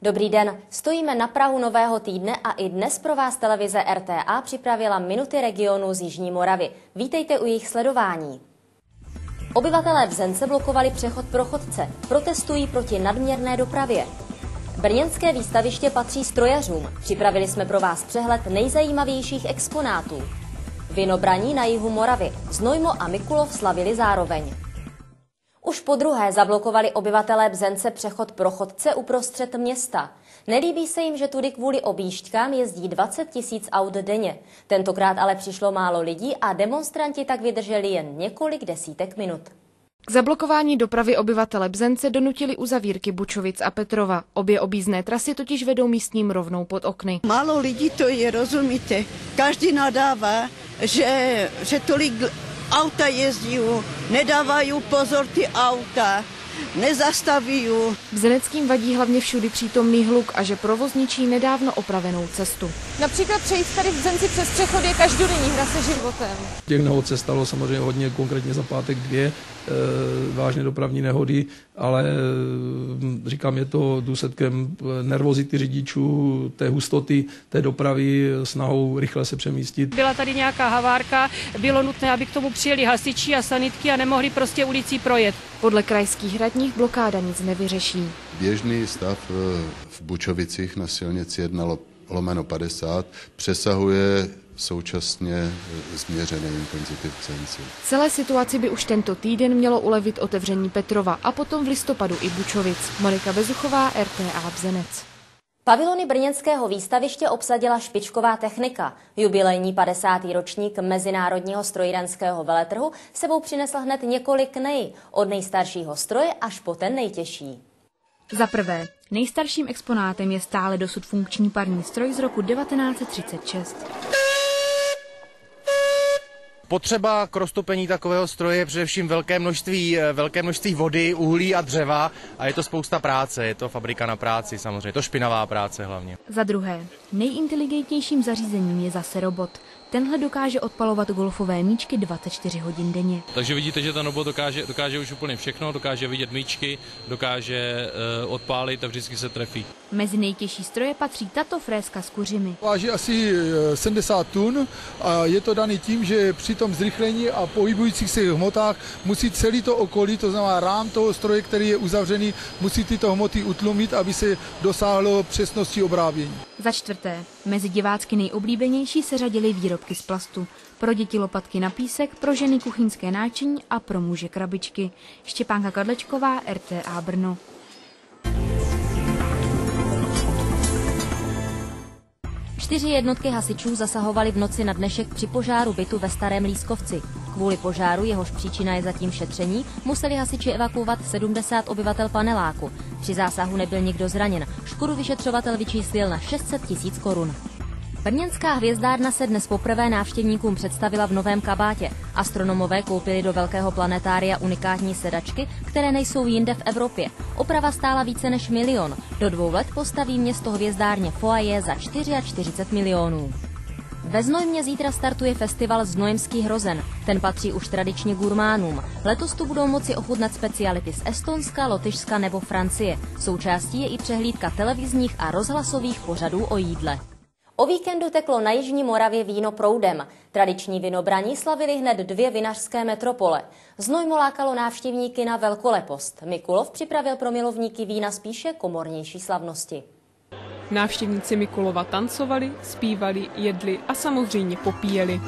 Dobrý den, stojíme na prahu nového týdne a i dnes pro vás televize RTA připravila minuty regionu z Jižní Moravy. Vítejte u jejich sledování. Obyvatelé Bzence blokovali přechod pro chodce, protestují proti nadměrné dopravě. Brněnské výstaviště patří strojařům. Připravili jsme pro vás přehled nejzajímavějších exponátů. Vinobraní na jihu Moravy, Znojmo a Mikulov slavili zároveň. Už podruhé zablokovali obyvatelé Bzence přechod pro chodce uprostřed města. Nelíbí se jim, že tudy kvůli objížďkám jezdí 20 000 aut denně. Tentokrát ale přišlo málo lidí a demonstranti tak vydrželi jen několik desítek minut. K zablokování dopravy obyvatele Bzence donutili uzavírky Bučovic a Petrova. Obě objízdné trasy totiž vedou místním rovnou pod okny. Málo lidí to je, rozumíte. Každý nadává, že tolik auta jezdí, nedávají pozor ty auta, nezastaví. Bzeneckým vadí hlavně všudy přítomný hluk a že provoz ničí nedávno opravenou cestu. Například přejít tady v Bzenci přes přechod je každodenní hra se životem. Těch nehod se stalo samozřejmě hodně, konkrétně za pátek 2 vážné dopravní nehody, ale říkám, je to důsledkem nervozity řidičů, té hustoty té dopravy, snahou rychle se přemístit. Byla tady nějaká havárka, bylo nutné, aby k tomu přijeli hasiči a sanitky a nemohli prostě ulicí projet. Podle krajských radních blokáda nic nevyřeší. Běžný stav v Bučovicích na silnici 1/50 přesahuje současně změřené intenzity v Bzenci. Celé situaci by už tento týden mělo ulevit otevření Petrova a potom v listopadu i Bučovic. Monika Bezuchová, RTA Bzenec. Pavilony brněnského výstaviště obsadila špičková technika. Jubilejní 50. ročník Mezinárodního strojírenského veletrhu sebou přinesl hned několik od nejstaršího stroje až po ten nejtěžší. Za prvé, nejstarším exponátem je stále dosud funkční parní stroj z roku 1936. Potřeba k roztopení takového stroje je především velké množství vody, uhlí a dřeva a je to spousta práce, je to fabrika na práci samozřejmě, je to špinavá práce hlavně. Za druhé, nejinteligentnějším zařízením je zase robot. Tenhle dokáže odpalovat golfové míčky 24 hodin denně. Takže vidíte, že ten robot dokáže už úplně všechno, dokáže vidět míčky, dokáže odpálit a vždycky se trefí. Mezi nejtěžší stroje patří tato fréska s kuřimi. Váží asi 70 tun a je to daný tím, že při tom zrychlení a pohybujících se hmotách musí celý to okolí, to znamená rám toho stroje, který je uzavřený, musí tyto hmoty utlumit, aby se dosáhlo přesnosti obrábění. Za čtvrté, mezi divácky nejoblíbenější se řadily výrobky z plastu. Pro děti lopatky na písek, pro ženy kuchyňské náčiní a pro muže krabičky. Štěpánka Kadlečková, RTA Brno. Čtyři jednotky hasičů zasahovaly v noci na dnešek při požáru bytu ve Starém Lískovci. Kvůli požáru, jehož příčina je zatím šetření, museli hasiči evakuovat 70 obyvatel paneláku. Při zásahu nebyl nikdo zraněn. Škodu vyšetřovatel vyčíslil na 600 000 korun. Brněnská hvězdárna se dnes poprvé návštěvníkům představila v novém kabátě. Astronomové koupili do velkého planetária unikátní sedačky, které nejsou jinde v Evropě. Oprava stála více než 1 000 000. Do 2 let postaví město hvězdárně foyer za 44 milionů. Ve Znojmě zítra startuje festival Znojemský hrozen. Ten patří už tradičně gurmánům. Letos tu budou moci ochutnat speciality z Estonska, Lotyšska nebo Francie. Součástí je i přehlídka televizních a rozhlasových pořadů o jídle. O víkendu teklo na Jižní Moravě víno proudem. Tradiční vinobraní slavili hned 2 vinařské metropole. Znojmo lákalo návštěvníky na velkolepost. Mikulov připravil pro milovníky vína spíše komornější slavnosti. Návštěvníci Mikulova tancovali, zpívali, jedli a samozřejmě popíjeli.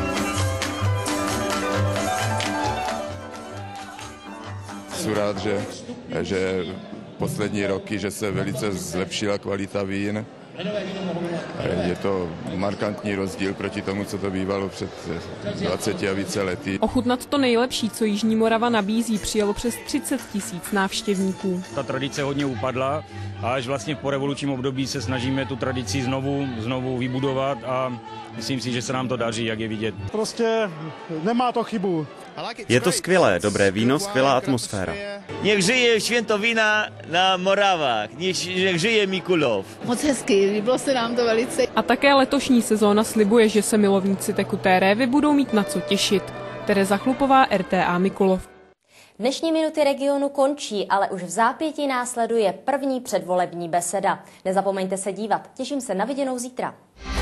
Jsem rád, že poslední roky, že se velice zlepšila kvalita vín. Je to markantní rozdíl proti tomu, co to bývalo před 20 a více lety. Ochutnat to nejlepší, co Jižní Morava nabízí, přijelo přes 30 000 návštěvníků. Ta tradice hodně upadla a až vlastně po revolučním období se snažíme tu tradici znovu vybudovat a myslím si, že se nám to daří, jak je vidět. Prostě nemá to chybu. Je to skvělé, dobré víno, skvělá atmosféra. Nech žije święto vína na Moravách, nech žije Mikulov. Moc hezky, líbilo se nám to velice. A také letošní sezóna slibuje, že se milovníci tekuté révy budou mít na co těšit. Tereza Chlupová, RTA Mikulov. Dnešní minuty regionu končí, ale už v zápětí následuje první předvolební beseda. Nezapomeňte se dívat. Těším se na viděnou zítra.